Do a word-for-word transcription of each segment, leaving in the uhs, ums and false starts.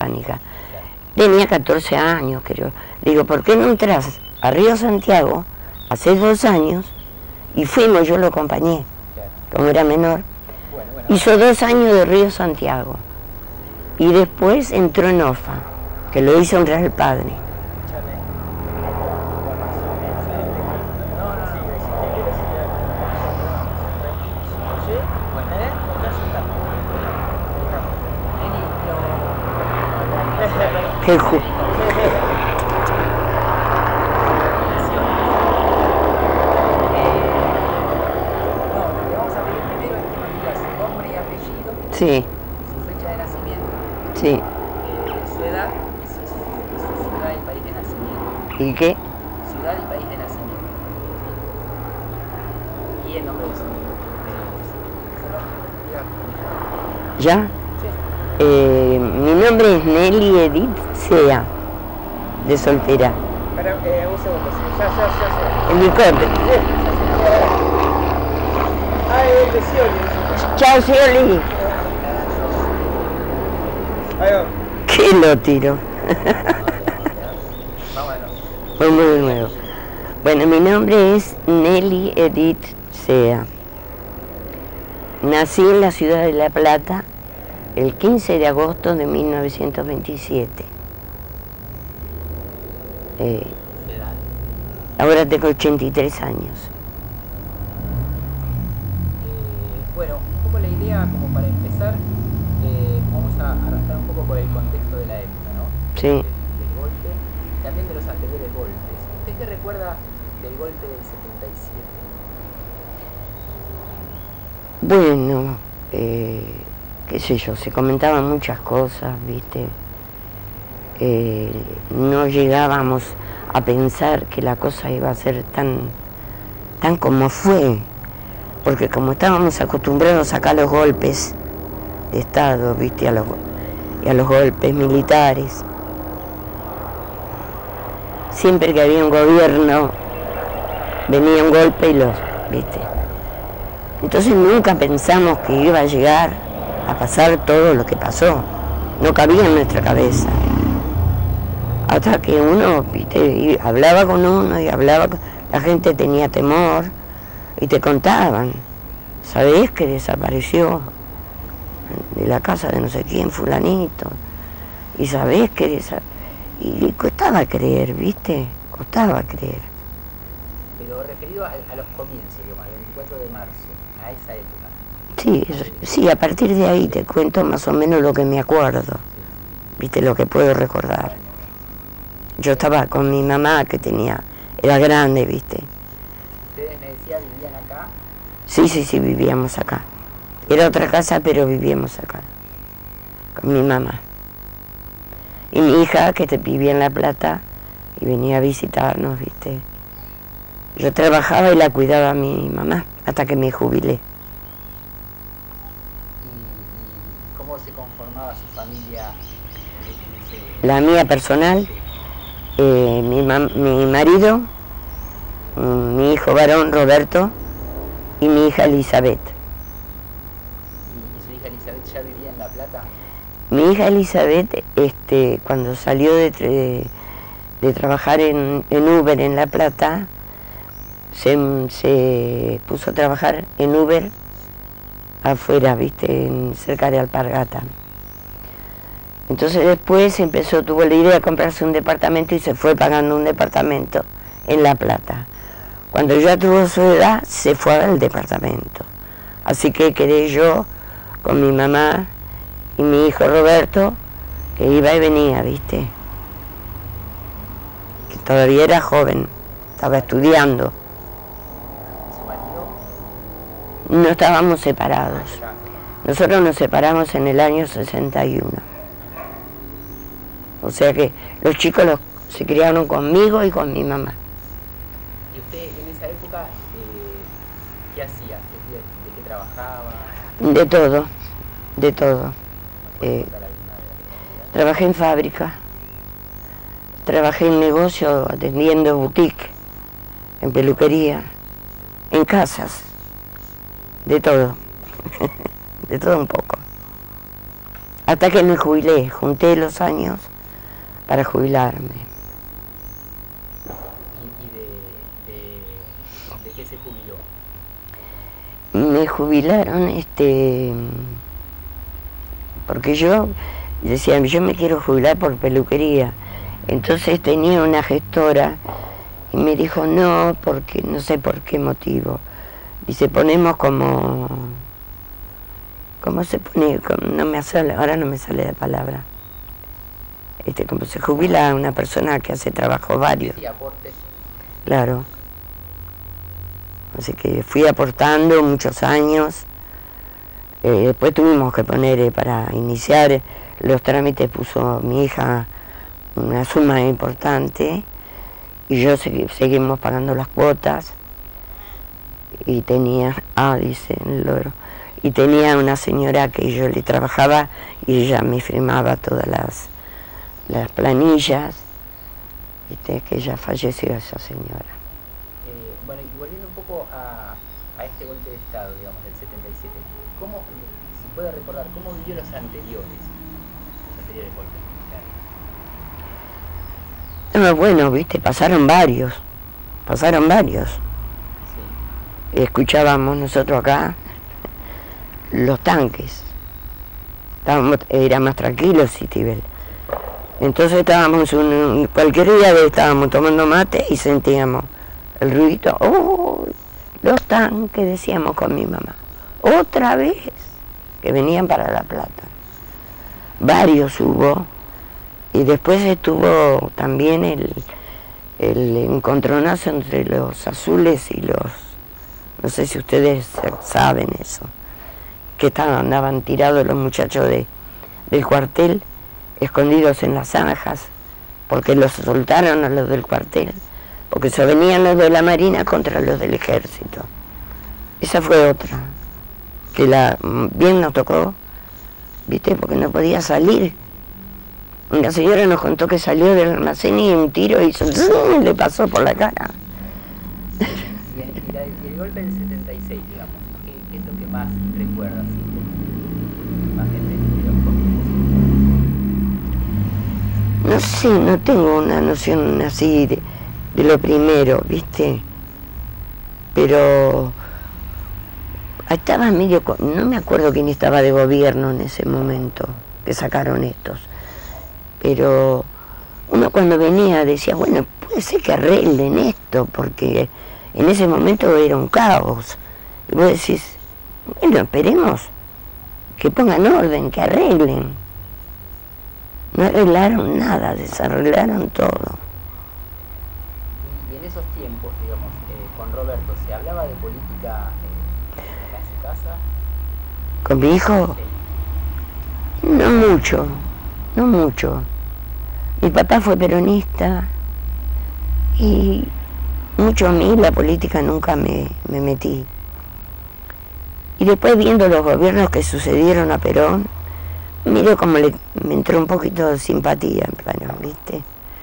mecánica. Tenía catorce años, creo. Le digo, ¿por qué no entras a Río Santiago hace dos años? Y fuimos, yo lo acompañé, como era menor. Hizo dos años de Río Santiago. Y después entró en O F A, que lo hizo honrar el padre. Qué ju Sí. Su fecha de nacimiento. Sí. Eh, su edad y su, su, su ciudad y país de nacimiento. ¿Y qué? Ciudad y país de nacimiento. Y el nombre de su hijo. ¿Ya? Sí. Eh, mi nombre es Nelly Edith Sea, de soltera. Pero, eh, un segundo, sí, ya, ya, ya, ya. En mi corte. Ah, es de Scioli. Chao, Scioli. ¿Qué lo tiro? Vamos de nuevo. Bueno, mi nombre es Nelly Edith Sea. Nací en la ciudad de La Plata el quince de agosto de mil novecientos veintisiete. Eh, ahora tengo ochenta y tres años. Eh, bueno, un poco la idea, como para empezar, eh, vamos a arrancar un poco por el contexto de la época, ¿no? Sí. Del, del golpe, también de los anteriores golpes. ¿Usted qué recuerda del golpe del setenta y siete? Bueno, eh, qué sé yo, se comentaban muchas cosas, ¿viste? Eh, no llegábamos a pensar que la cosa iba a ser tan, tan como fue, porque como estábamos acostumbrados acá a los golpes de Estado, ¿viste? A los, y a los golpes militares, siempre que había un gobierno venía un golpe y los, ¿viste? Entonces nunca pensamos que iba a llegar a pasar todo lo que pasó, no cabía en nuestra cabeza. Hasta que uno, viste, hablaba con uno y hablaba con... La gente tenía temor y te contaban, ¿sabés que desapareció de la casa de no sé quién, fulanito? Y sabés que desapareció... Y costaba creer, ¿viste? Costaba creer. Pero referido a, a los comienzos, digamos, al veinticuatro de marzo, a esa época. Sí, eso, sí, a partir de ahí te cuento más o menos lo que me acuerdo, ¿viste? Lo que puedo recordar. Yo estaba con mi mamá, que tenía, era grande, ¿viste? ¿Ustedes, me decía, vivían acá? Sí, sí, sí, vivíamos acá. Era otra casa, pero vivíamos acá, con mi mamá. Y mi hija, que te vivía en La Plata, y venía a visitarnos, ¿viste? Yo trabajaba y la cuidaba a mi mamá, hasta que me jubilé. ¿Y, y cómo se conformaba su familia? La mía personal... Eh, mi, mi marido, mi hijo varón Roberto y mi hija Elizabeth. ¿Y, y su hija Elizabeth ya vivía en La Plata? Mi hija Elizabeth, este, cuando salió de, de, de trabajar en, en Uber en La Plata, se, se puso a trabajar en Uber afuera, viste, en, cerca de Alpargata. Entonces después empezó, tuvo la idea de comprarse un departamento y se fue pagando un departamento en La Plata. Cuando ya tuvo su edad, se fue al departamento. Así que quedé yo con mi mamá y mi hijo Roberto, que iba y venía, ¿viste? Que todavía era joven, estaba estudiando. ¿Su marido? No estábamos separados. Nosotros nos separamos en el año sesenta y uno. O sea que los chicos los, se criaron conmigo y con mi mamá. ¿Y usted en esa época eh, qué hacía? ¿De, de, de qué trabajaba? De todo, de todo. Eh, trabajé en fábrica, trabajé en negocio atendiendo boutique, en peluquería, en casas, de todo, de todo un poco. hasta que me jubilé, junté los años para jubilarme. ¿Y, y de, de, de qué se jubiló? Me jubilaron, este, porque yo decía, yo me quiero jubilar por peluquería. Entonces tenía una gestora y me dijo no, porque no sé por qué motivo. Dice, ponemos como, ¿cómo se pone? No me sale, ahora no me sale la palabra. Este, como se jubila una persona que hace trabajo varios. Sí, aportes. Claro. Así que fui aportando muchos años. Eh, después tuvimos que poner, eh, para iniciar los trámites, puso mi hija una suma importante y yo segui, seguimos pagando las cuotas. Y tenía, ah, dice el loro, y tenía una señora que yo le trabajaba y ella me firmaba todas las, las planillas. Viste que ella falleció, esa señora. Eh, bueno, y volviendo un poco a, a este golpe de Estado, digamos, del setenta y siete, ¿cómo, si puede recordar, cómo vivió los anteriores, los anteriores golpes militares? No, bueno, viste, pasaron varios, pasaron varios. Sí. Escuchábamos nosotros acá los tanques, estábamos, era más tranquilo Citibel. Entonces estábamos, un, cualquier día estábamos tomando mate y sentíamos el ruido, ¡oh! Los tanques, decíamos con mi mamá, otra vez, que venían para La Plata. Varios hubo, y después estuvo también el, el encontronazo entre los azules y los, no sé si ustedes saben eso, que estaban, andaban tirados los muchachos de, del cuartel, escondidos en las zanjas, porque los soltaron a los del cuartel, porque se venían los de la Marina contra los del Ejército. Esa fue otra, que la bien nos tocó, viste, porque no podía salir. Una señora nos contó que salió del almacén y un tiro hizo, le pasó por la cara. Y el, y la, y el golpe del setenta y seis, digamos, ¿qué, qué es lo que más recuerdas? Más gente de los cómics. No sé, no tengo una noción así de, de lo primero, ¿viste? Pero estaba medio, no me acuerdo quién estaba de gobierno en ese momento que sacaron estos, pero uno cuando venía decía, bueno, puede ser que arreglen esto, porque en ese momento era un caos. Y vos decís, bueno, esperemos que pongan orden, que arreglen. No arreglaron nada, desarreglaron todo. Y en esos tiempos, digamos, eh, con Roberto, ¿se hablaba de política eh, acá en su casa? ¿Con mi hijo? Sí. No mucho, no mucho. Mi papá fue peronista y mucho a mí la política nunca me, me metí. Y después, viendo los gobiernos que sucedieron a Perón, miro como le, me entró un poquito de simpatía en plano, ¿viste?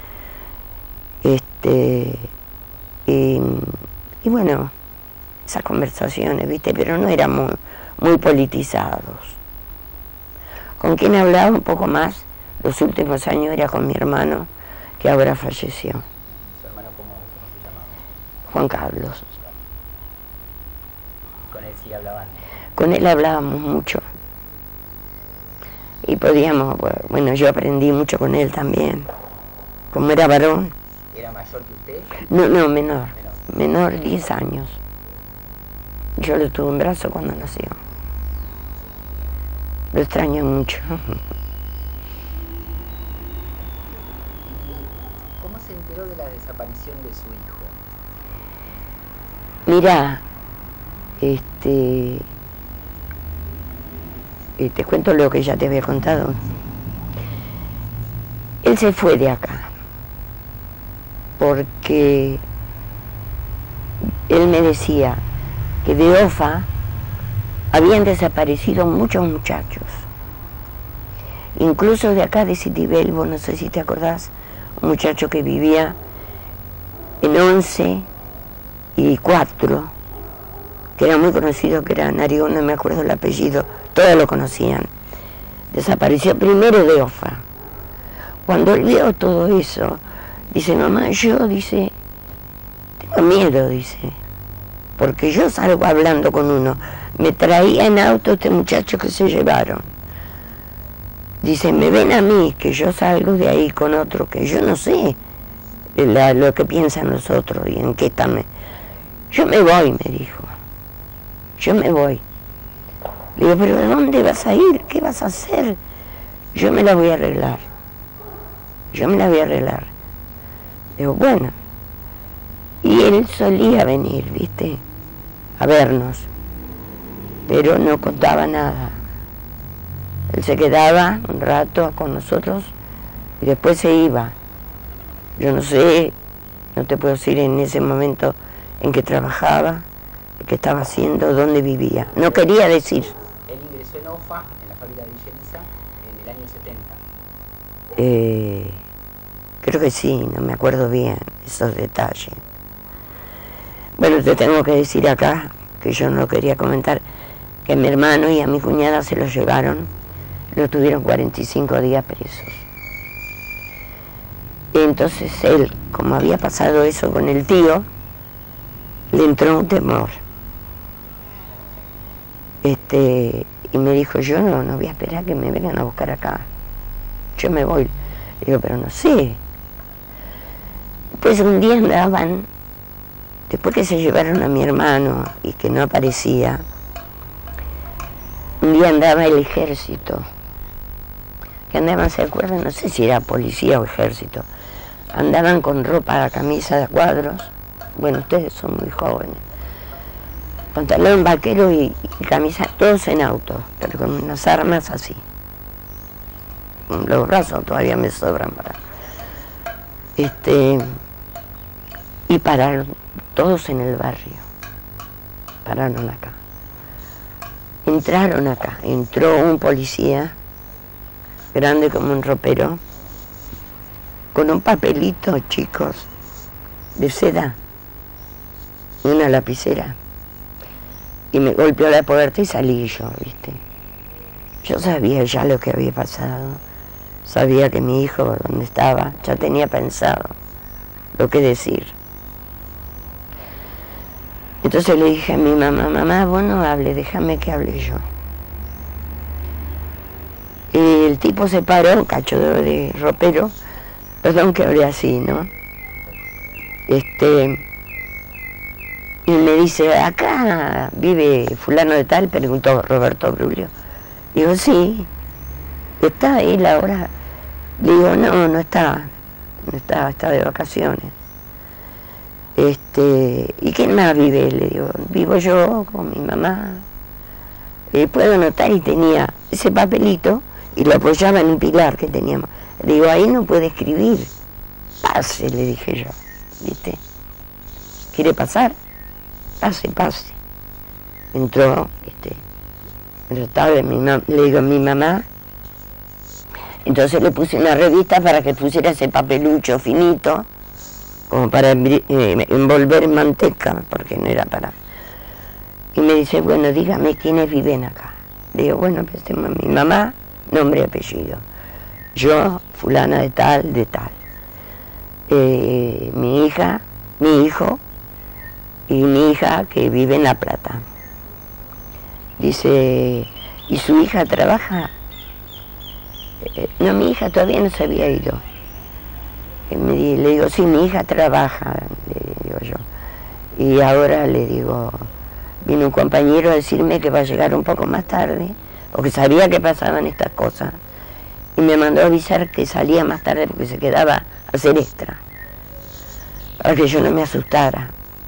Este, y, y bueno, esas conversaciones, ¿viste? Pero no eran muy, muy politizados. Con quien hablaba un poco más los últimos años era con mi hermano, que ahora falleció. ¿Su hermano cómo, cómo se llamaba? Juan Carlos. ¿Con él sí hablaban? Con él hablábamos mucho. Y podíamos, bueno, yo aprendí mucho con él también. Como era varón. ¿Era mayor que usted? No, no, menor. Menor, menor diez años. Yo lo tuve en brazo cuando nació. Lo extraño mucho. ¿Cómo se enteró de la desaparición de su hijo? Mirá, este... te cuento lo que ya te había contado. Él se fue de acá porque él me decía que de Ofa habían desaparecido muchos muchachos, incluso de acá de Citibel, vos no sé si te acordás, un muchacho que vivía en once y cuatro, que era muy conocido, que era Narión, no me acuerdo el apellido, todos lo conocían. desapareció primero de Ofa. Cuando él vio todo eso, dice, mamá, yo, dice, tengo miedo, dice, porque yo salgo hablando con uno, me traía en auto este muchacho que se llevaron. Dice, me ven a mí, que yo salgo de ahí con otro, que yo no sé la, lo que piensan los otros y en qué están. Yo me voy, me dijo, yo me voy. Le digo, pero ¿de dónde vas a ir? ¿Qué vas a hacer? Yo me la voy a arreglar, yo me la voy a arreglar. Digo, bueno, y él solía venir, ¿viste?, a vernos, pero no contaba nada. Él se quedaba un rato con nosotros y después se iba. Yo no sé, no te puedo decir en ese momento en qué trabajaba, qué estaba haciendo, dónde vivía. No quería decir. Él ingresó en Ofa, en la fábrica de Villa Elisa, en el año setenta. Eh, creo que sí, no me acuerdo bien esos detalles. Bueno, te tengo que decir acá, que yo no quería comentar, que a mi hermano y a mi cuñada se los llevaron, lo tuvieron cuarenta y cinco días presos. Y entonces él, como había pasado eso con el tío, le entró un temor. Este, y me dijo, yo no, no voy a esperar que me vengan a buscar acá. Yo me voy. Digo, pero no sé. Después un día andaban, después que se llevaron a mi hermano y que no aparecía, un día andaba el ejército, que andaban, ¿se acuerdan? No sé si era policía o ejército. Andaban con ropa, camisa de cuadros. Bueno, ustedes son muy jóvenes. Pantalón vaquero y, y camisa, todos en auto, pero con unas armas así. Los brazos todavía me sobran para... Este, y pararon todos en el barrio. Pararon acá. Entraron acá. Entró un policía, grande como un ropero, con un papelito, chicos, de seda, y una lapicera. Y me golpeó la puerta y salí yo, ¿viste? Yo sabía ya lo que había pasado. Sabía que mi hijo, donde estaba, ya tenía pensado lo que decir. Entonces le dije a mi mamá, mamá, vos no hables, déjame que hable yo. Y el tipo se paró, cacho de, de ropero, perdón que hablé así, ¿no? Este, y me dice, acá vive fulano de tal, preguntó Roberto Brulio. Digo, sí, ¿está él ahora? Le digo, no, no está, no está, está de vacaciones. Este, ¿y quién más vive? Le digo, vivo yo con mi mamá. Le puedo notar y tenía ese papelito y lo apoyaba en un pilar que teníamos. Le digo, ahí no puede escribir. Pase, le dije yo, ¿viste? ¿Quiere pasar? Pase, pase. Entró, este, pero estaba mi mam- le digo, mi mamá. Entonces le puse una revista para que pusiera ese papelucho finito, como para eh, envolver en manteca, porque no era para... Y me dice, bueno, dígame quiénes viven acá. Le digo, bueno, pues tengo mi mamá, nombre y apellido. Yo, fulana de tal, de tal. Eh, mi hija, mi hijo y mi hija que vive en La Plata. Dice, ¿y su hija trabaja? Eh, no, mi hija todavía no se había ido. Eh, me, le digo, sí, mi hija trabaja, le digo yo. Y ahora le digo, vino un compañero a decirme que va a llegar un poco más tarde, porque sabía que pasaban estas cosas. Y me mandó a avisar que salía más tarde porque se quedaba a hacer extra, para que yo no me asustara.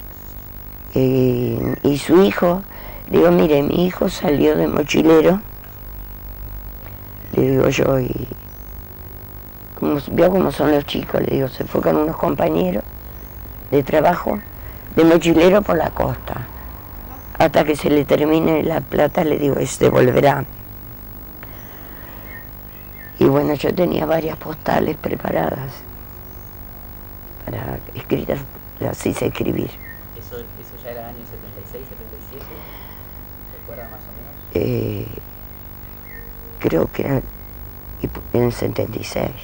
Eh, y su hijo, le digo, mire, mi hijo salió de mochilero, le digo yo, y como, vio cómo son los chicos, le digo, se fue con unos compañeros de trabajo, de mochilero por la costa. Hasta que se le termine la plata, le digo, se volverá. Y bueno, yo tenía varias postales preparadas, para escritas, así sé escribir. ¿Eso, eso ya era año setenta y seis, setenta y siete? ¿Recuerda más o menos? Eh, creo que era en el setenta y seis.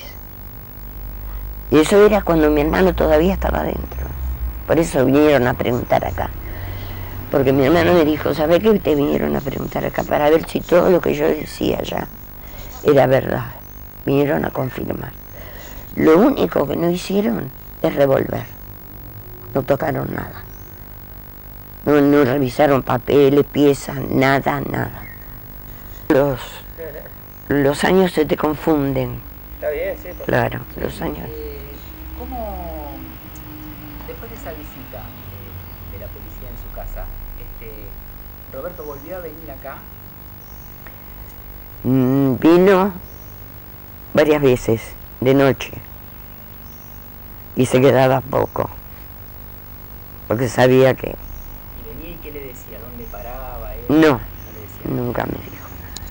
Y eso era cuando mi hermano todavía estaba adentro. Por eso vinieron a preguntar acá. Porque mi hermano me dijo, ¿sabes qué? Te vinieron a preguntar acá para ver si todo lo que yo decía ya era verdad. Vinieron a confirmar. Lo único que no hicieron es revolver. No tocaron nada. No, no revisaron papeles, piezas, nada, nada. Los, los años se te confunden. Está bien, sí. Pues. Claro, los años. Eh, ¿Cómo, después de esa visita eh, de la policía en su casa, este, Roberto volvió a venir acá? Mm, vino varias veces, de noche. Y se quedaba poco. Porque sabía que... ¿Y venía y qué le decía? ¿Dónde paraba? Él? No, ¿No le decía? nunca me dijo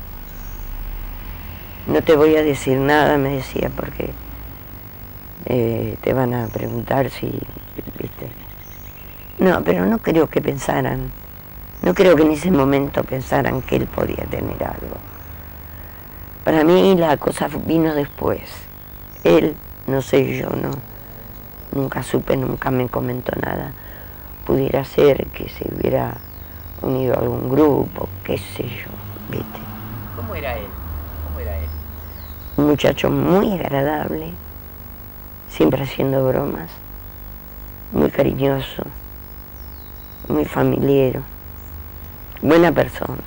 nada. No te voy a decir nada, me decía, porque eh, te van a preguntar si... ¿viste? No, pero no creo que pensaran, no creo que en ese momento pensaran que él podía tener algo. Para mí la cosa vino después. Él, no sé, yo no, nunca supe, nunca me comentó nada. Pudiera ser que se hubiera unido a algún grupo, qué sé yo, ¿viste? ¿Cómo era él? ¿Cómo era él? Un muchacho muy agradable, siempre haciendo bromas, muy cariñoso, muy familiero, buena persona.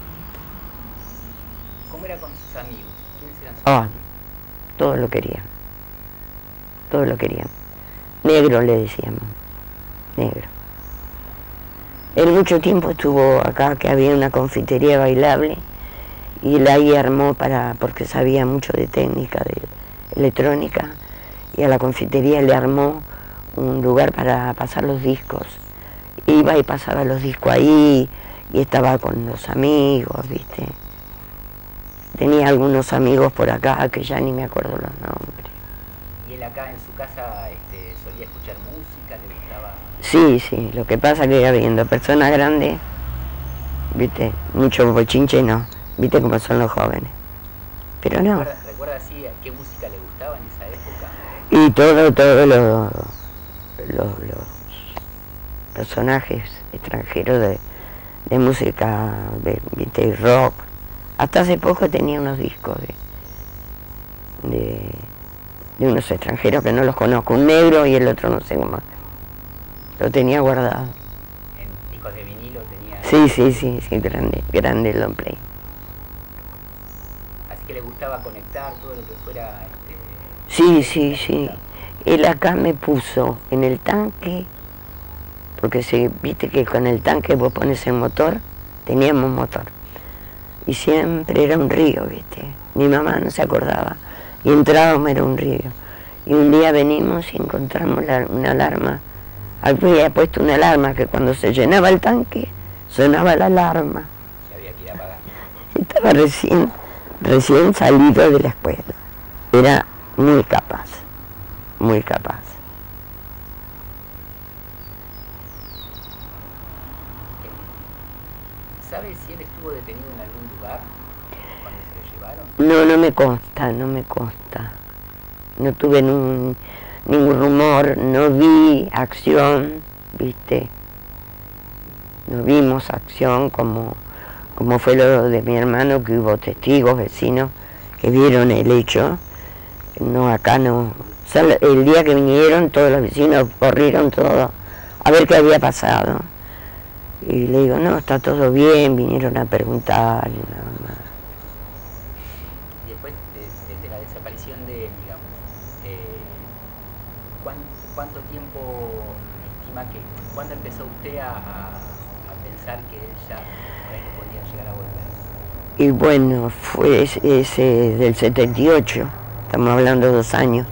¿Cómo era con sus amigos? ¿Quiénes eran sus Ah, amigos? todos lo querían, todos lo querían. Negro le decíamos, negro. Él mucho tiempo estuvo acá, que había una confitería bailable, y él ahí armó para, porque sabía mucho de técnica, de electrónica, y a la confitería le armó un lugar para pasar los discos. Iba y pasaba los discos ahí, y estaba con los amigos, ¿viste? Tenía algunos amigos por acá que ya ni me acuerdo los nombres. ¿Y él acá en su casa este, solía escuchar música? ¿Le gustaba? Sí, sí, lo que pasa que habiendo personas grandes, ¿viste? Mucho bochinche no, ¿viste cómo son los jóvenes? Pero no. ¿Recuerda, ¿Recuerda así qué música le gustaba en esa época? Y todo, todos los, los, los personajes extranjeros de, de música, de, ¿viste? Rock. Hasta hace poco tenía unos discos de, de, de unos extranjeros que no los conozco, un negro y el otro no sé cómo. Lo tenía guardado. ¿En discos de vinilo tenía? Sí, sí, sí, sí, grande, grande el long play. Así que le gustaba conectar todo lo que fuera... Este, Sí, sí, sí. Él acá me puso en el tanque, porque si viste que con el tanque vos pones el motor, teníamos motor. Y siempre era un río, viste. Mi mamá no se acordaba. Y entrábamos, era un río. Y un día venimos y encontramos la, una alarma. Había puesto una alarma que cuando se llenaba el tanque, sonaba la alarma. que había que ir a pagar. Estaba recién, recién salido de la escuela. Era muy capaz, muy capaz. ¿Sabe si él estuvo detenido en algún lugar cuando se lo llevaron? No, no me consta, no me consta. No tuve ningún, ningún rumor, no vi acción, viste. No vimos acción como, como fue lo de mi hermano, que hubo testigos, vecinos, que vieron el hecho. No, acá no. O sea, el día que vinieron, todos los vecinos corrieron todo a ver qué había pasado. Y le digo, no, está todo bien, vinieron a preguntar y nada más. Y después, de, desde la desaparición de él, digamos, eh, ¿cuán, ¿cuánto tiempo estima que, cuándo empezó usted a, a, a pensar que él ya por ahí no podía llegar a volver? Y bueno, fue ese, ese del setenta y ocho, estamos hablando de dos años,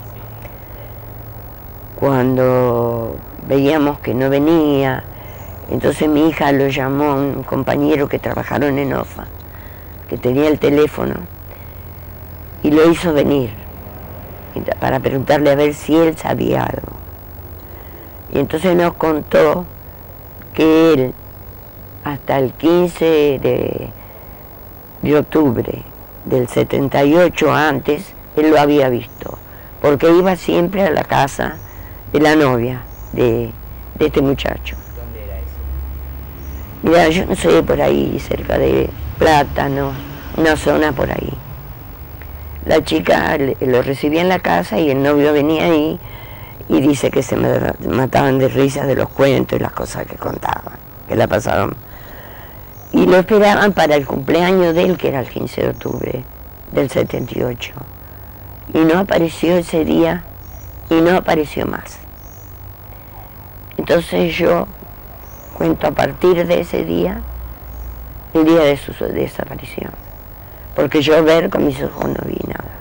cuando veíamos que no venía. Entonces mi hija lo llamó a un compañero que trabajaron en OFA, que tenía el teléfono, y lo hizo venir para preguntarle a ver si él sabía algo. Y entonces nos contó que él, hasta el quince de, de octubre del setenta y ocho antes, él lo había visto, porque iba siempre a la casa de la novia de, de este muchacho. ¿Dónde era eso? Mira, yo no sé, por ahí, cerca de Plátano, una zona por ahí. La chica lo recibía en la casa y el novio venía ahí y dice que se mataban de risa de los cuentos y las cosas que contaban, que la pasaban. Y lo esperaban para el cumpleaños de él, que era el quince de octubre del setenta y ocho. Y no apareció ese día y no apareció más. Entonces yo cuento a partir de ese día, el día de su desaparición. Porque yo ver con mis ojos no vi nada.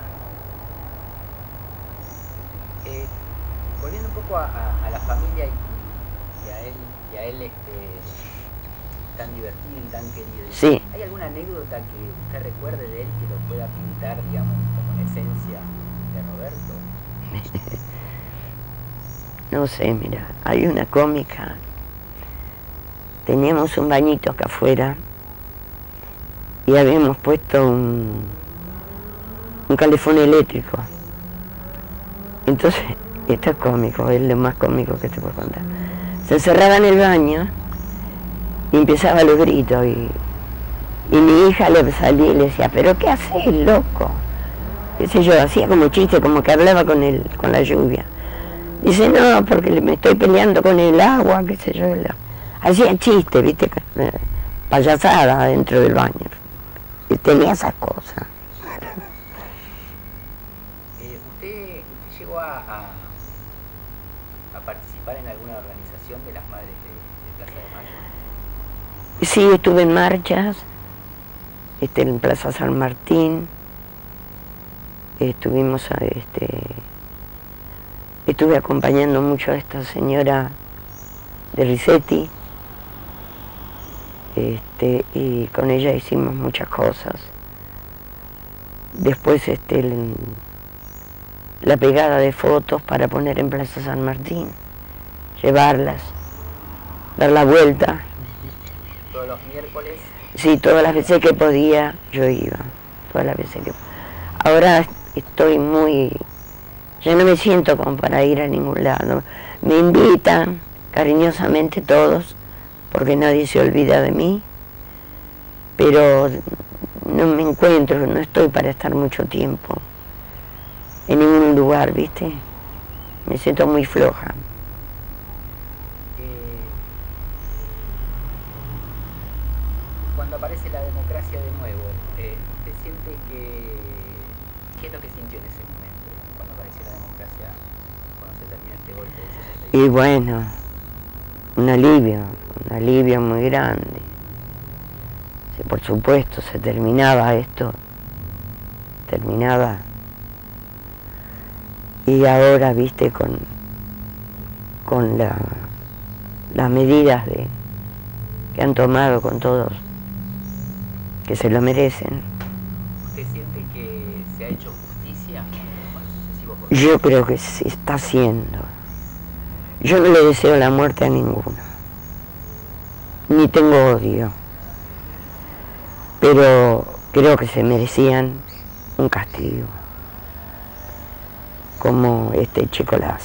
Eh, volviendo un poco a, a, a la familia y, y a él, y a él este, tan divertido y tan querido. Sí. ¿Hay alguna anécdota que usted recuerde de él que lo pueda pintar, digamos, como la esencia de Roberto? No sé, mira, hay una cómica. Teníamos un bañito acá afuera y habíamos puesto un, un calefón eléctrico. Entonces, esto es cómico, es lo más cómico que te puedo contar. Se encerraba en el baño y empezaba los gritos y, y mi hija le salía y le decía, ¿pero qué haces, loco? Qué sé yo, hacía como chiste, como que hablaba con el, con la lluvia. Dice, no, porque me estoy peleando con el agua, qué sé yo. Hacía chiste, viste, payasada dentro del baño. Y tenía esas cosas. Eh, ¿usted, ¿Usted llegó a, a, a participar en alguna organización de las madres de, de Plaza de Mayo? Sí, estuve en marchas, este, en Plaza San Martín. Estuvimos, este, estuve acompañando mucho a esta señora de Risetti. Este, y con ella hicimos muchas cosas. Después este, el, la pegada de fotos para poner en Plaza San Martín, llevarlas, dar la vuelta. ¿Todos los miércoles? Sí, todas las veces que podía yo iba, todas las veces que ahora estoy muy, ya no me siento como para ir a ningún lado. Me invitan cariñosamente todos, porque nadie se olvida de mí, pero no me encuentro, no estoy para estar mucho tiempo en ningún lugar, ¿viste? Me siento muy floja. Eh, cuando aparece la democracia de nuevo, eh, ¿usted siente que... ¿Qué es lo que sintió en ese momento, cuando apareció la democracia, cuando se terminó este golpe del setenta y ocho? Y bueno, un alivio, un alivio muy grande. Sí, por supuesto, se terminaba esto, terminaba. Y ahora, viste, con, con la, las medidas de, que han tomado con todos, que se lo merecen. ¿Usted siente que se ha hecho justicia con los sucesivos gobiernos? Yo creo que se está haciendo. Yo no le deseo la muerte a ninguno, ni tengo odio, pero creo que se merecían un castigo, como este Chicolás.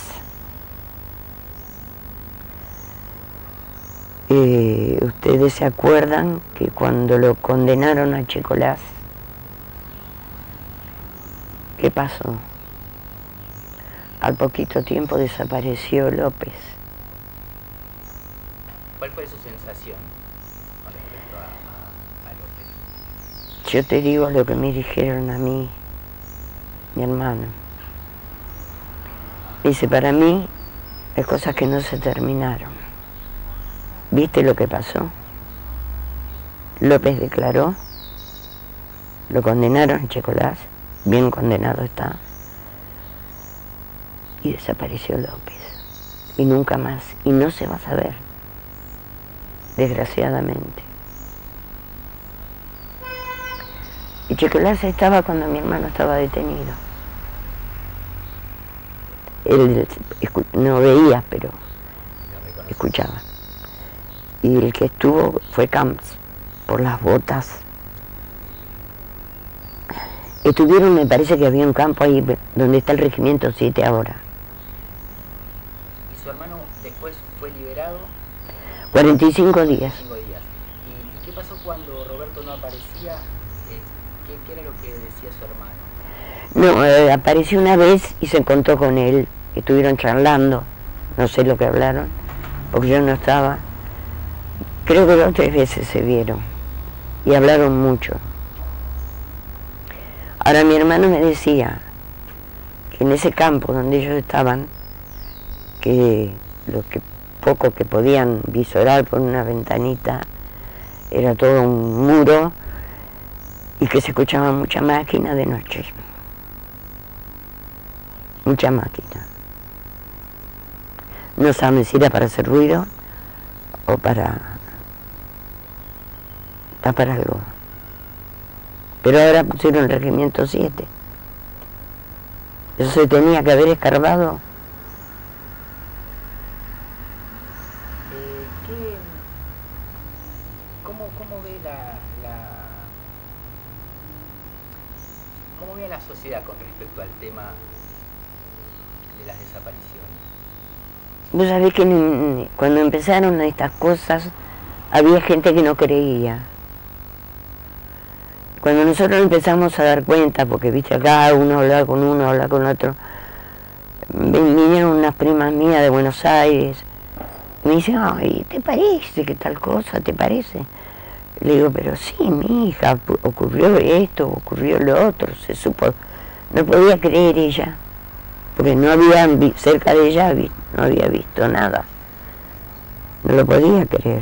Eh, Ustedes se acuerdan que cuando lo condenaron a Chicolás, ¿qué pasó? Al poquito tiempo desapareció López. ¿Cuál fue su sensación con respecto a, a, a López? Yo te digo lo que me dijeron a mí, mi hermano. Dice, para mí hay cosas que no se terminaron. ¿Viste lo que pasó? López declaró, lo condenaron a Chicolás, bien condenado está, y desapareció López. Y nunca más, y no se va a saber, desgraciadamente. Y Chicolás estaba cuando mi hermano estaba detenido. Él no veía, pero escuchaba. Y el que estuvo fue Camps, por las botas. Estuvieron, me parece que había un campo ahí donde está el Regimiento siete ahora. ¿Y su hermano después fue liberado? cuarenta y cinco días. cuarenta y cinco días. ¿Y, ¿Y qué pasó cuando Roberto no aparecía? Eh, ¿qué, ¿Qué era lo que decía su hermano? No, eh, apareció una vez y se encontró con él. Estuvieron charlando, no sé lo que hablaron, porque yo no estaba. Creo que dos o tres veces se vieron y hablaron mucho. Ahora mi hermano me decía que en ese campo donde ellos estaban, que lo que poco que podían visorar por una ventanita era todo un muro y que se escuchaba mucha máquina de noche. Mucha máquina. No saben si era para hacer ruido o para tapar algo. Pero ahora pusieron el Regimiento siete. Eso se tenía que haber escarbado. Eh, ¿qué, cómo, ¿Cómo ve la, la cómo ve la sociedad con respecto al tema de las desapariciones? Vos sabés que cuando empezaron estas cosas había gente que no creía. Cuando nosotros empezamos a dar cuenta, porque viste acá uno hablaba con uno, hablaba con otro, vinieron unas primas mías de Buenos Aires y me dicen, ay, ¿te parece que tal cosa? ¿Te parece? Le digo, pero sí, mi hija, ocurrió esto, ocurrió lo otro, se supo. No podía creer ella, porque no había, cerca de ella no había visto nada. No lo podía creer.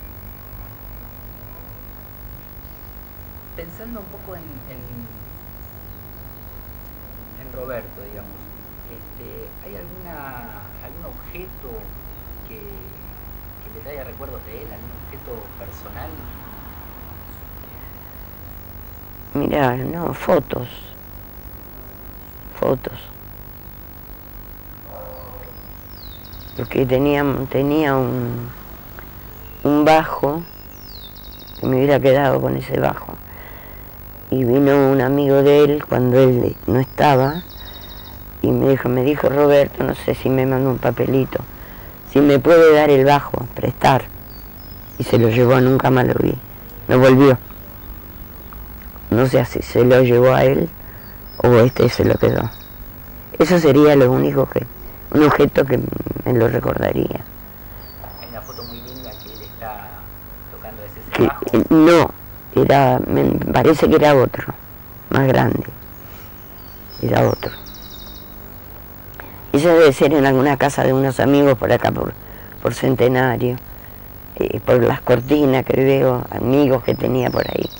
Pensando un poco en, en, en Roberto, digamos, este, ¿hay alguna, algún objeto que, que le traiga recuerdos de él, algún objeto personal? Mira, no, fotos. Fotos. Porque tenía, tenía un, un bajo, que me hubiera quedado con ese bajo. Y vino un amigo de él cuando él no estaba y me dijo, me dijo Roberto, no sé si me mandó un papelito, si me puede dar el bajo, prestar. Y se lo llevó, nunca más lo vi, no volvió. No sé si se lo llevó a él o este se lo quedó. Eso sería lo único que, un objeto que me lo recordaría. Hay una foto muy linda que él está tocando ese Que, bajo. eh, no, era, me parece que era otro, más grande. Era otro. Eso debe ser en alguna casa de unos amigos por acá, por, por Centenario, eh, por las cortinas que veo, amigos que tenía por ahí.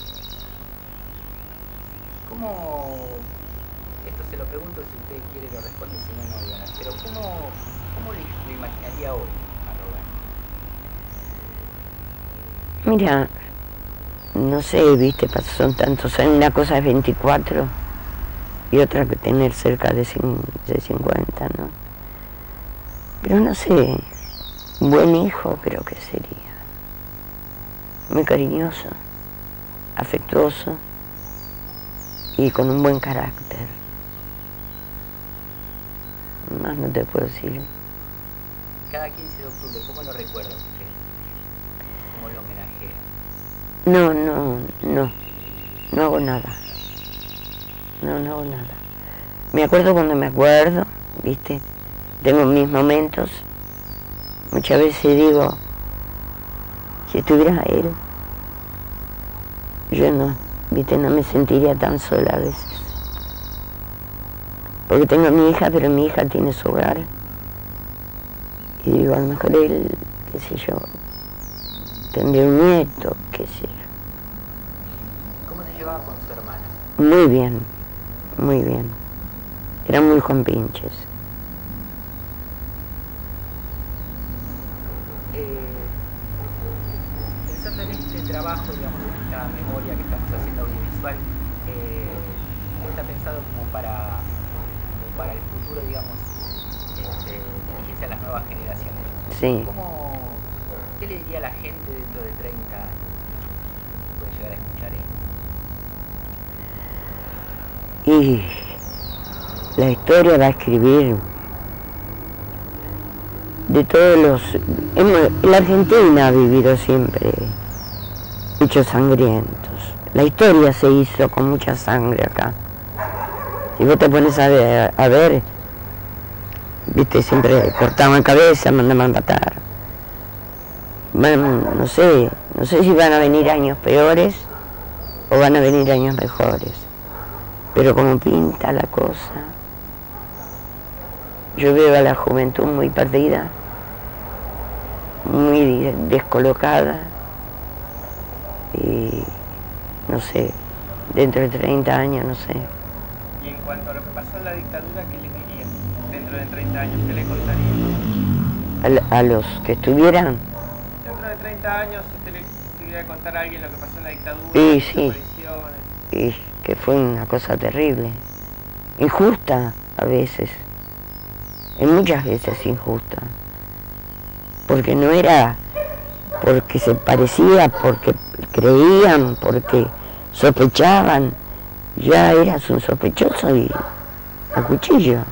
¿Cómo, esto se lo pregunto si usted quiere lo responde, si no, no, digamos, pero ¿cómo, cómo lo imaginaría hoy a Roberto? Mira, no sé, viste, son tantos años, una cosa es veinticuatro y otra que tener cerca de cincuenta, ¿no? Pero no sé, un buen hijo creo que sería. Muy cariñoso, afectuoso y con un buen carácter. Más no te puedo decir. Cada quince de octubre, ¿cómo lo recuerda usted? ¿Cómo lo homenajea? No, no, no, no hago nada. No, no hago nada. Me acuerdo cuando me acuerdo, ¿viste? Tengo mis momentos. Muchas veces digo, si estuviera él, yo no, ¿viste? No me sentiría tan sola a veces. Porque tengo a mi hija, pero mi hija tiene su hogar. Y digo, a lo mejor él, qué sé yo, tendría un nieto, qué sé yo. ¿Cómo se llevaba con su hermana? Muy bien, muy bien. Eran muy compinches. Eh, pensando en este trabajo, digamos, en esta memoria que estamos haciendo audiovisual, eh, ¿está pensado como para, como para el futuro, digamos, este, dirigirse a las nuevas generaciones? Sí. ¿Cómo, ¿Qué le diría a la gente dentro de treinta años que puede llegar a escuchar esto? Y la historia va a escribir de todos los... Hemos, la Argentina ha vivido siempre hechos sangrientos. La historia se hizo con mucha sangre acá. Si vos te pones a ver, a ver viste, siempre cortaban cabeza, mandaban matar. Bueno, no sé, no sé si van a venir años peores o van a venir años mejores. Pero como pinta la cosa, yo veo a la juventud muy perdida, muy descolocada, y no sé, dentro de treinta años, no sé. Y en cuanto a lo que pasó en la dictadura, ¿qué les diría? Dentro de treinta años, ¿qué les contaría? A, a los que estuvieran. Dentro de treinta años, ¿usted le quería contar a alguien lo que pasó en la dictadura? Y sí, y que fue una cosa terrible, injusta a veces, en muchas veces injusta, porque no era porque se parecía, porque creían, porque sospechaban, ya eras un sospechoso y a cuchillo.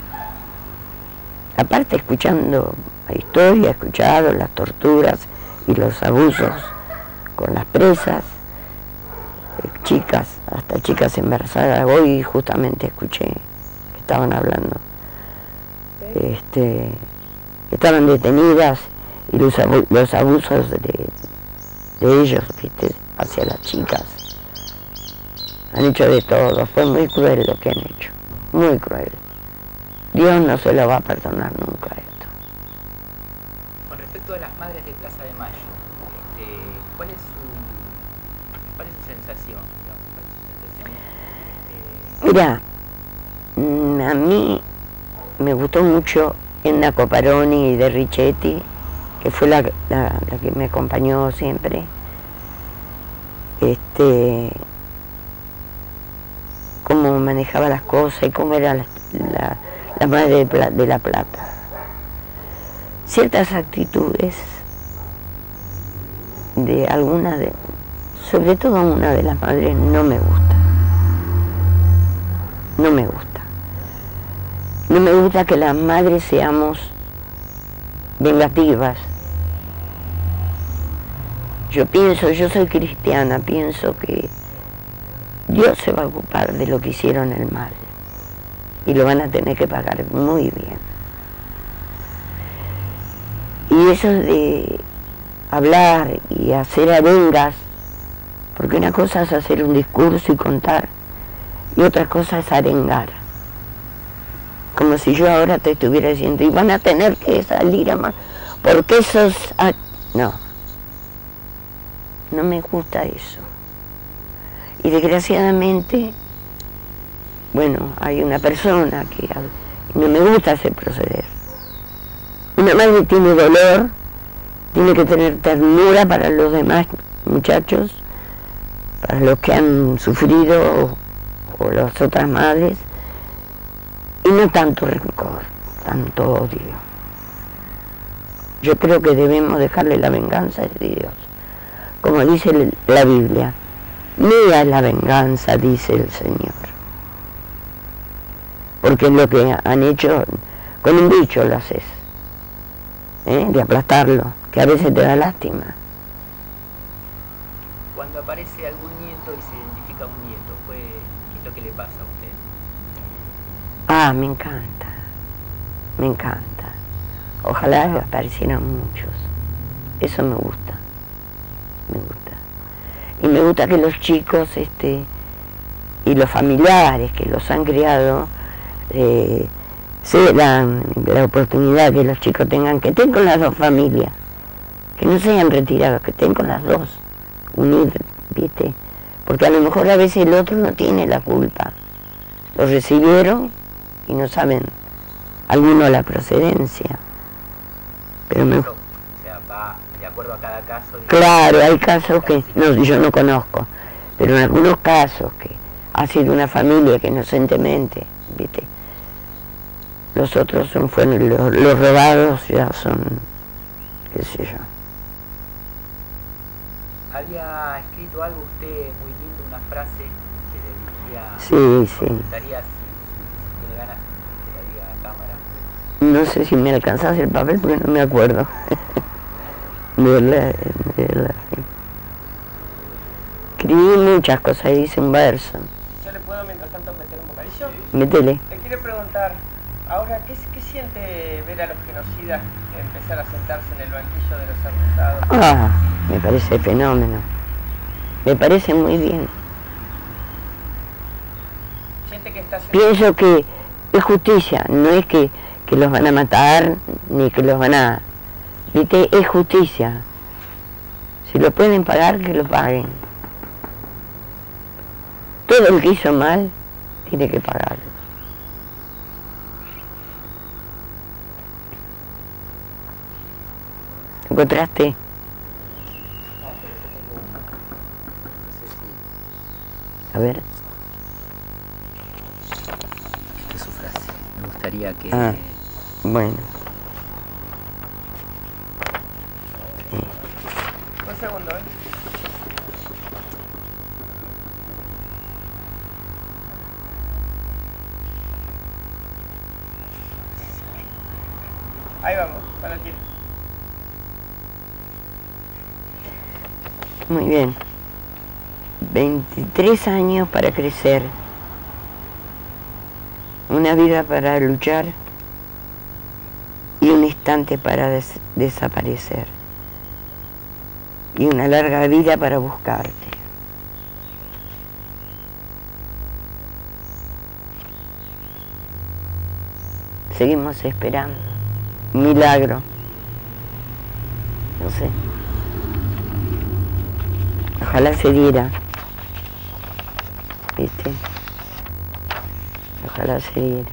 Aparte, escuchando la historia, escuchado las torturas y los abusos con las presas, eh, chicas, hasta chicas embarazadas. Hoy justamente escuché que estaban hablando, este, que estaban detenidas y los, abu los abusos de, de ellos, ¿viste?, hacia las chicas. Han hecho de todo, fue muy cruel lo que han hecho, muy cruel. Dios no se lo va a perdonar nunca esto. Con respecto a las madres de Plaza de Mayo, este, ¿cuál es su, cuál es su sensación, digamos? ¿Cuál es su sensación? Eh... Mira, a mí me gustó mucho Enna Coparoni de Richetti, que fue la, la, la que me acompañó siempre. Este, cómo manejaba las cosas y cómo era la, la, la madre de, de La Plata. Ciertas actitudes de algunas de, sobre todo una de las madres, no me gusta. No me gusta. No me gusta que las madres seamos vengativas. Yo pienso, yo soy cristiana, pienso que Dios se va a ocupar de lo que hicieron el mal y lo van a tener que pagar muy bien. Y eso de hablar y hacer arengas, porque una cosa es hacer un discurso y contar, y otra cosa es arengar. Como si yo ahora te estuviera diciendo, y van a tener que salir a más, porque esos... No, no me gusta eso. Y desgraciadamente, bueno, hay una persona que no me gusta ese proceder. Una madre tiene dolor, tiene que tener ternura para los demás muchachos, para los que han sufrido, o, o las otras madres, y no tanto rencor, tanto odio. Yo creo que debemos dejarle la venganza de Dios. Como dice la Biblia, mía es la venganza, dice el Señor. Porque es lo que han hecho, con un bicho lo haces, ¿eh? De aplastarlo, que a veces te da lástima. Cuando aparece algún nieto y se identifica un nieto, ¿qué es lo que le pasa a usted? Ah, me encanta, me encanta. Ojalá aparecieran muchos. Eso me gusta, me gusta. Y me gusta que los chicos, este, y los familiares que los han criado, eh, se dan la oportunidad que los chicos tengan, que estén con las dos familias, que no se hayan retirado, que estén con las dos, unir, ¿viste? Porque a lo mejor a veces el otro no tiene la culpa. Los recibieron y no saben alguno la procedencia. Pero me... O sea, va de acuerdo a cada caso. Claro, hay casos que no, yo no conozco, pero en algunos casos que ha sido una familia que inocentemente, ¿viste? Los otros son, fueron los, los robados, ya son, qué sé yo. Había escrito algo usted muy lindo, una frase que le familia. Sí, sí. Me gustaría, si, si tiene ganas, que la diga a cámara. No sé si me alcanzas el papel porque no me acuerdo. De verdad, de verdad, sí. Escribí muchas cosas y hice un verso. Yo le puedo mientras tanto meter un bocadillo. Métele. Le quiero preguntar, ahora, ¿qué, ¿qué siente ver a los genocidas empezar a sentarse en el banquillo de los acusados? Ah, me parece fenómeno. Me parece muy bien. ¿Siente que está haciendo... Pienso que es justicia, no es que, que los van a matar ni que los van a... ¿Viste? Es justicia. Si lo pueden pagar, que lo paguen. Todo el que hizo mal tiene que pagarlo. ¿Encontraste? A ver. Esta es su frase. Me gustaría que... Ah, bueno. Un segundo, ¿eh? Ahí vamos, para aquí. Muy bien. veintitrés años para crecer. Una vida para luchar y un instante para des desaparecer. Y una larga vida para buscarte. Seguimos esperando. Un milagro. No sé. Ojalá se diera. ¿Viste? Ojalá se diera.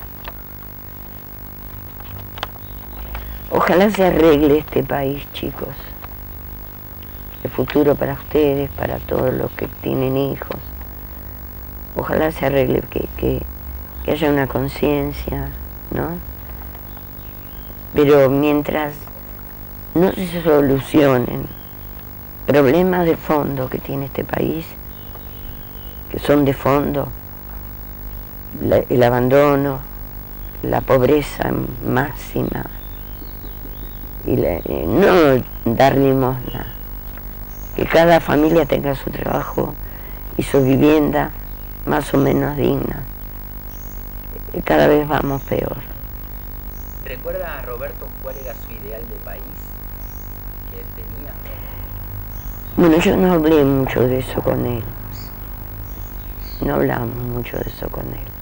Ojalá se arregle este país, chicos. El futuro para ustedes, para todos los que tienen hijos. Ojalá se arregle, que, que, que haya una conciencia, ¿no? Pero mientras no se solucionen problemas de fondo que tiene este país, que son de fondo, la, el abandono, la pobreza máxima, y la, eh, no dar limosna, que cada familia tenga su trabajo y su vivienda más o menos digna. Cada vez vamos peor. ¿Recuerda a Roberto cuál era su ideal de país que él tenía? Bueno, yo no hablé mucho de eso con él. No hablamos mucho de eso con él.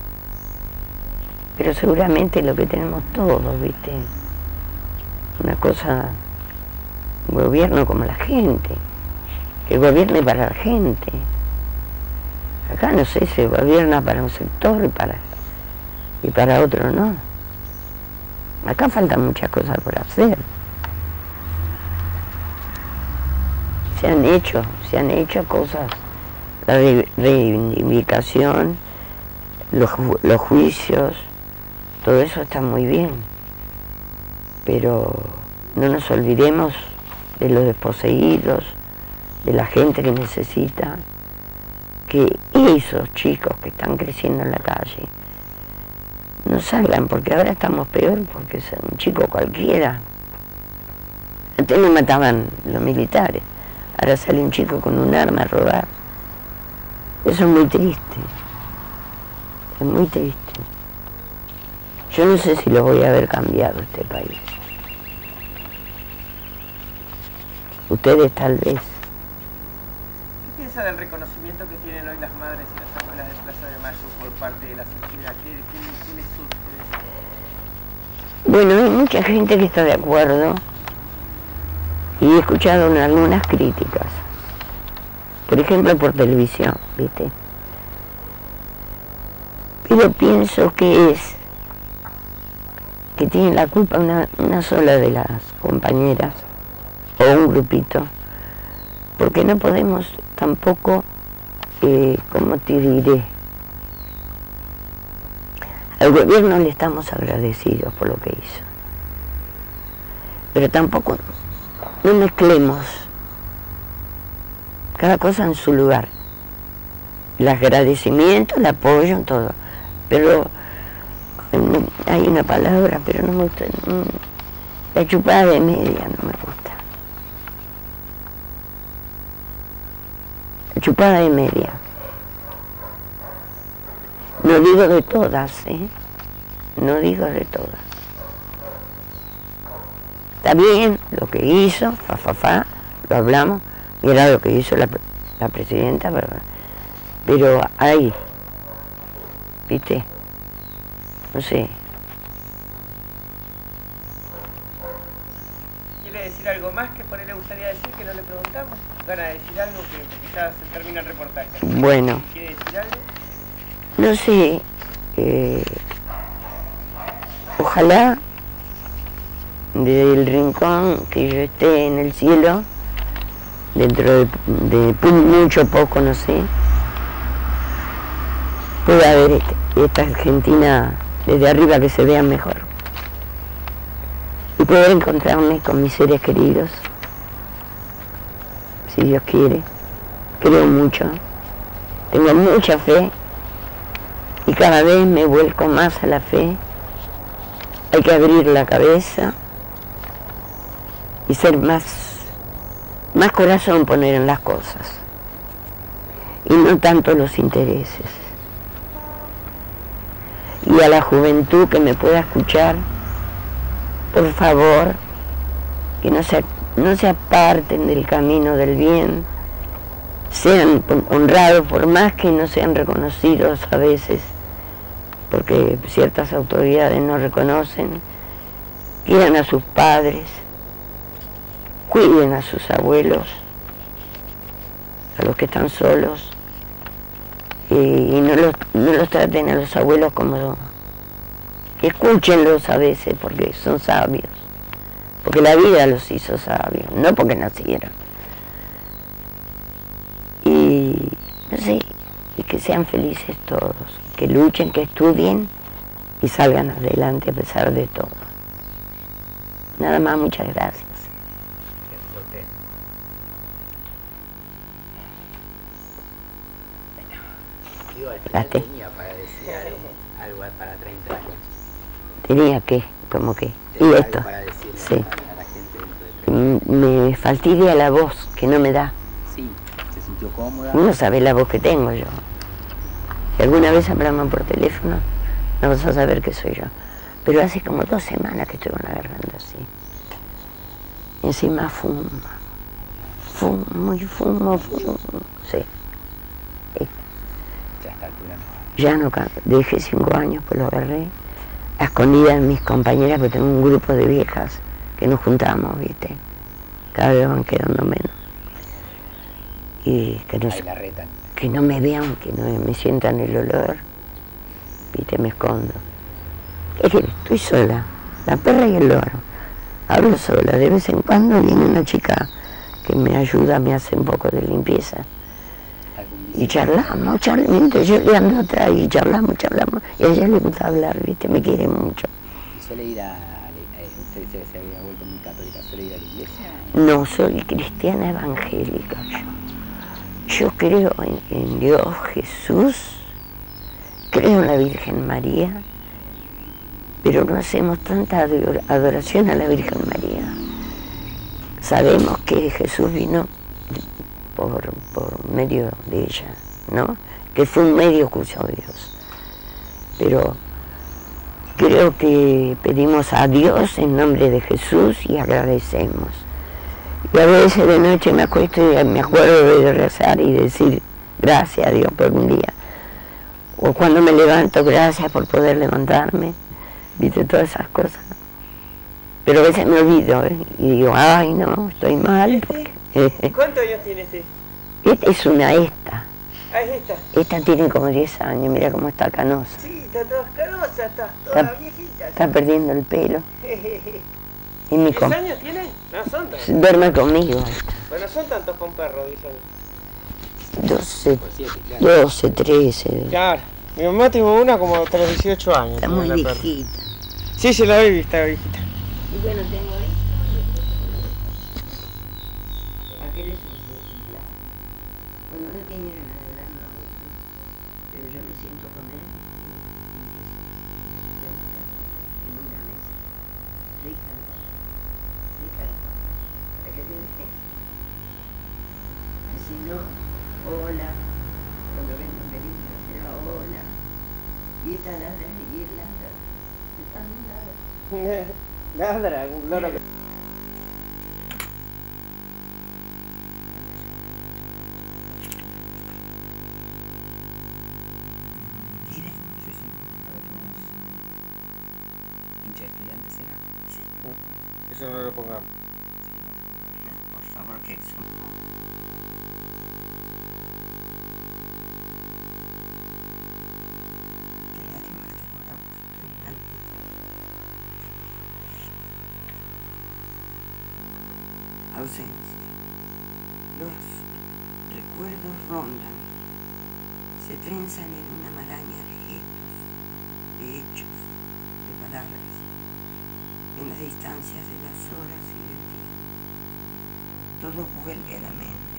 Pero seguramente lo que tenemos todos, ¿viste? Una cosa, un gobierno como la gente, que gobierne para la gente. Acá no sé, se gobierna para un sector y para, y para otro no. Acá faltan muchas cosas por hacer. Se han hecho, se han hecho cosas. La re reivindicación, los, ju los juicios, todo eso está muy bien. Pero no nos olvidemos de los desposeídos, de la gente que necesita, que esos chicos que están creciendo en la calle no salgan, porque ahora estamos peor, porque es un chico cualquiera. Antes no mataban los militares, ahora sale un chico con un arma a robar. Eso es muy triste, es muy triste. Yo no sé si lo voy a ver cambiado este país. Ustedes tal vez. ¿Qué piensa del reconocimiento que tienen hoy las madres y las abuelas de Plaza de Mayo por parte de la sociedad? ¿Qué, qué, qué les surge? Bueno, hay mucha gente que está de acuerdo y he escuchado en algunas críticas. Por ejemplo, por televisión, ¿viste? Pero pienso que es que tiene la culpa una, una sola de las compañeras o un grupito, porque no podemos tampoco, eh, ¿cómo te diré? Al gobierno le estamos agradecidos por lo que hizo, pero tampoco no mezclemos cada cosa en su lugar. el agradecimiento, el apoyo, todo. Pero hay una palabra, pero no me gusta. La chupada de media no me gusta. La chupada de media. No digo de todas, ¿eh? No digo de todas. Está bien lo que hizo, fa, fa, fa, lo hablamos, y era lo que hizo la, la presidenta, pero, pero hay, ¿viste? No sé. ¿Quiere decir algo más que por ahí le gustaría decir que no le preguntamos? ¿Van a decir algo que porque ya se termina el reportaje? Bueno. ¿Quiere decir algo? No sé. Eh, ojalá del rincón que yo esté en el cielo, dentro de, de mucho poco, no sé, pueda ver este, esta Argentina desde arriba, que se vea mejor. Y poder encontrarme con mis seres queridos, si Dios quiere. Creo mucho, tengo mucha fe y cada vez me vuelco más a la fe. Hay que abrir la cabeza y ser más, más corazón poner en las cosas y no tanto los intereses. Y a la juventud que me pueda escuchar, por favor, que no se, no se aparten del camino del bien, sean honrados, por más que no sean reconocidos a veces, porque ciertas autoridades no reconocen, quieran a sus padres, cuiden a sus abuelos, a los que están solos, y, y no, los, no los traten a los abuelos como... Escúchenlos a veces porque son sabios, porque la vida los hizo sabios, no porque nacieron. Y no sé, y que sean felices todos, que luchen, que estudien y salgan adelante a pesar de todo. Nada más, muchas gracias. Digo, al final tenía para decir algo, algo para treinta años. Tenía que, como que, y esto, para decirle sí. A, a la gente dentro de treinta. Me fastidia la voz, que no me da. Sí, se sintió cómoda. Uno sabe la voz que tengo yo. Si alguna vez hablamos por teléfono, no vas a saber que soy yo. Pero hace como dos semanas que estoy con la garganta así. Encima fumo. Fumo y fumo, fumo. Sí. Eh. Ya a esta altura no. Ya no canto. Dejé cinco años, pues lo agarré. A escondidas mis compañeras, porque tengo un grupo de viejas que nos juntamos, ¿viste? Cada vez van quedando menos. Y que no, Ahí la retan. que no me vean, que no me sientan el olor, ¿viste? Me escondo. Es que estoy sola, la perra y el loro. Hablo sola, de vez en cuando viene una chica que me ayuda, me hace un poco de limpieza. Y charlamos, charlamos, yo le ando atrás y charlamos, charlamos. Y a ella le gusta hablar, ¿viste? Me quiere mucho. ¿Y suele ir a, a, a usted se, se había vuelto muy católica, suele ir a la iglesia? No, soy cristiana evangélica yo. Yo creo en, en Dios Jesús, creo en la Virgen María, pero no hacemos tanta adoración a la Virgen María. Sabemos que Jesús vino por, por medio de ella, ¿no? Que fue un medio que usó Dios. Pero creo que pedimos a Dios en nombre de Jesús y agradecemos. Y a veces de noche me acuesto y me acuerdo de rezar y decir gracias a Dios por un día. O cuando me levanto, gracias por poder levantarme. Viste, todas esas cosas. Pero a veces me olvido, ¿eh? Y digo, ay no, estoy mal. Porque, ¿Este? ¿Cuántos años tiene este? Esta es una esta. Ah, es esta. Esta tiene como diez años, mira cómo está canosa. Sí, está toda canosa, está toda Está, viejita. está perdiendo el pelo. Y mi ¿diez com años tiene? No son tantos. duerme conmigo. Bueno, son tantos con perro, diez años. doce, siete, claro. doce, trece. Claro. Mi mamá tuvo una como hasta los dieciocho años. Está tuvo muy la perra. viejita. Sí, se la vi, está viejita. Y bueno, tengo esto. Aquel es un ejemplar. Cuando no tiene nada de las novias, ¿no? siento con él y senta en una mesa. Ricardo, Ricardo, ¿para qué te dije? Si no, hola, cuando vengo me dice, pero hola, y esta ladra y él ladra, están ladra. Ladra, un loro que... ¿Tira? Sí, sí. Ahora tomamos. ¿Hincha de estudiantes era? Sí. Eso no lo pongamos. Sí, vamos a ponerlo. No, por favor, que eso. Qué lástima que tengo la voz, estoy mal. Ausencia. Los recuerdos rondan, se trenzan en una maraña de gestos, de hechos, de palabras, en las distancias de las horas y del tiempo. Todo vuelve a la mente,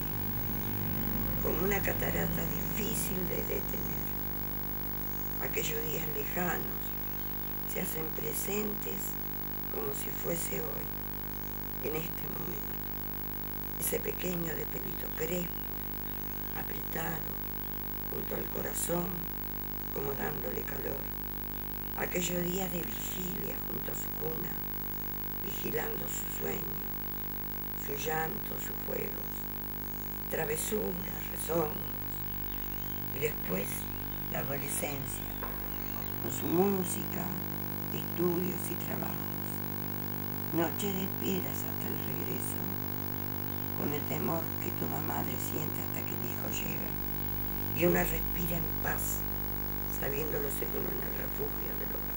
como una catarata difícil de detener. Aquellos días lejanos se hacen presentes como si fuese hoy, en este momento. Ese pequeño de pelito crespo, apretado, junto al corazón, como dándole calor. Aquellos días de vigilia junto a su cuna, vigilando su sueño, su llanto, sus juegos, travesuras, rezongos. Y después la adolescencia, con su música, estudios y trabajos. Noche de esperas hasta el regreso, con el temor que toda madre siente hasta que el hijo llega, y una respira en paz, sabiéndolo seguro en el refugio del hogar.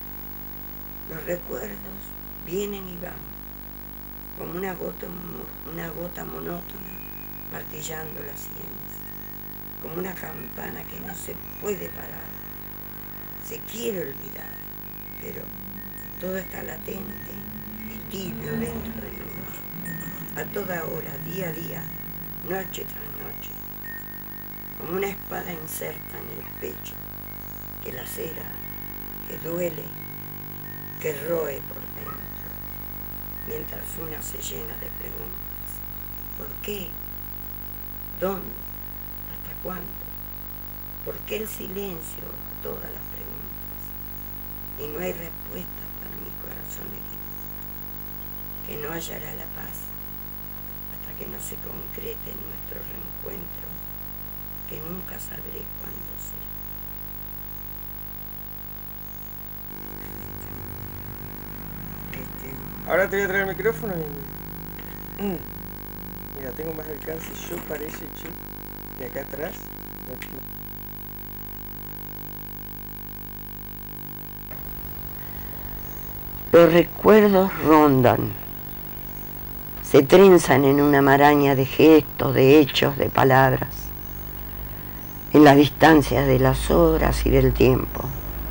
Los recuerdos vienen y van, como una gota, una gota monótona martillando las sienes, como una campana que no se puede parar. Se quiere olvidar, pero todo está latente y tibio dentro de uno. A toda hora, día a día, noche tras noche, como una espada inserta en el pecho, que lacera, que duele, que roe por dentro, mientras una se llena de preguntas. ¿Por qué? ¿Dónde? ¿Hasta cuándo? ¿Por qué el silencio a todas las preguntas? Y no hay respuesta para mi corazón herido, que no hallará la paz que no se concrete en nuestro reencuentro, que nunca sabré cuándo será. Este... Ahora te voy a traer el micrófono y... Mm. Mira, tengo más alcance yo, parece, che, de acá atrás. Los recuerdos rondan, se trenzan en una maraña de gestos, de hechos, de palabras, en las distancias de las horas y del tiempo.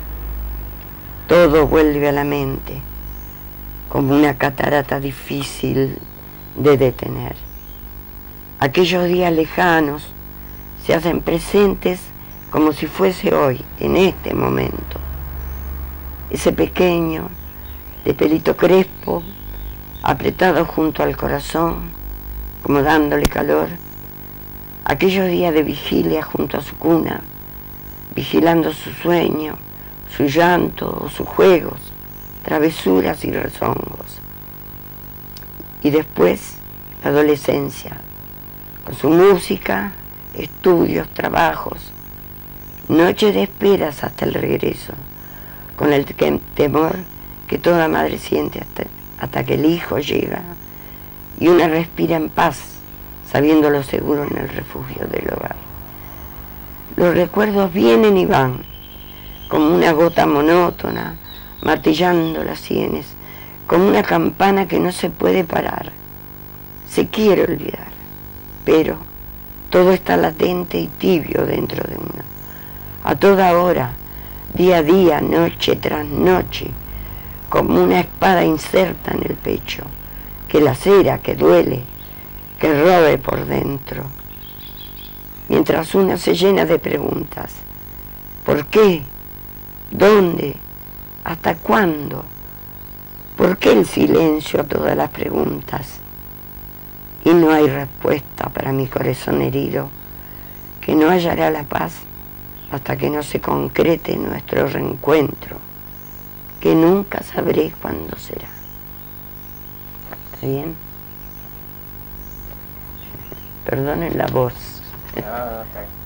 Todo vuelve a la mente, como una catarata difícil de detener. Aquellos días lejanos se hacen presentes como si fuese hoy, en este momento. Ese pequeño, de pelito crespo, apretado junto al corazón, como dándole calor. Aquellos días de vigilia junto a su cuna, vigilando su sueño, su llanto, sus juegos, travesuras y rezongos. Y después la adolescencia, con su música, estudios, trabajos, noche de esperas hasta el regreso, con el temor que toda madre siente hasta, hasta que el hijo llega, y una respira en paz, sabiéndolo seguro en el refugio del hogar. Los recuerdos vienen y van, como una gota monótona, martillando las sienes, como una campana que no se puede parar. Se quiere olvidar, pero todo está latente y tibio dentro de uno. A toda hora, día a día, noche tras noche, como una espada inserta en el pecho, que lacera, que duele, que robe por dentro. Mientras una se llena de preguntas, ¿Por qué? ¿Dónde? ¿Hasta cuándo? ¿Por qué el silencio a todas las preguntas? Y no hay respuesta para mi corazón herido, que no hallará la paz hasta que no se concrete nuestro reencuentro, que nunca sabré cuándo será. ¿Está bien? Perdonen la voz. Ah, está bien.